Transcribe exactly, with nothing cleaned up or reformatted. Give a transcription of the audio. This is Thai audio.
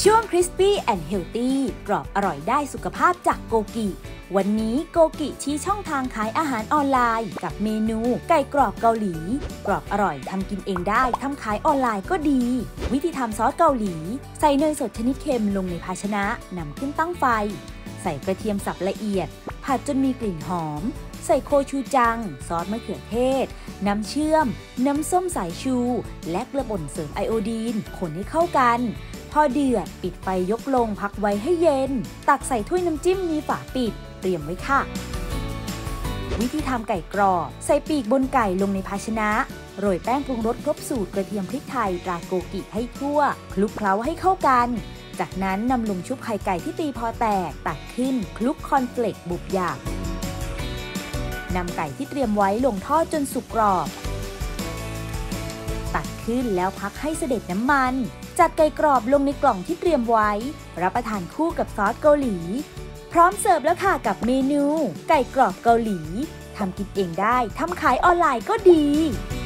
ช่วง Crispy and Healthy กรอบอร่อยได้สุขภาพจากโกกิวันนี้โกกิชี้ช่องทางขายอาหารออนไลน์กับเมนูไก่กรอบเกาหลีกรอบอร่อยทำกินเองได้ทำขายออนไลน์ก็ดีวิธีทำซอสเกาหลีใส่เนยสดชนิดเค็มลงในภาชนะนำขึ้นตั้งไฟใส่กระเทียมสับละเอียดผัดจนมีกลิ่นหอมใส่โคชูจังซอสมะเขือเทศน้ำเชื่อมน้ำส้มสายชูและเกลือป่นเสริมไอโอดีนคนให้เข้ากันพอเดือดปิดไฟยกลงพักไว้ให้เย็นตักใส่ถ้วยน้ำจิ้มมีฝาปิดเตรียมไว้ค่ะวิธีทำไก่กรอบใส่ปีกบนไก่ลงในภาชนะโรยแป้งปรุงรสครบสูตรกระเทียมพริกไทยตราโกกิให้ทั่วคลุกเคล้าให้เข้ากันจากนั้นนำลงชุบไข่ไก่ที่ตีพอแตกตักขึ้นคลุกคอนเฟลกบุบหยาบนำไก่ที่เตรียมไว้ลงทอดจนสุกกรอบตักขึ้นแล้วพักให้เสด็จน้ำมันจัดไก่กรอบลงในกล่องที่เตรียมไว้รับประทานคู่กับซอสเกาหลีพร้อมเสิร์ฟแล้วค่ะกับเมนูไก่กรอบเกาหลีทำกินเองได้ทำขายออนไลน์ก็ดี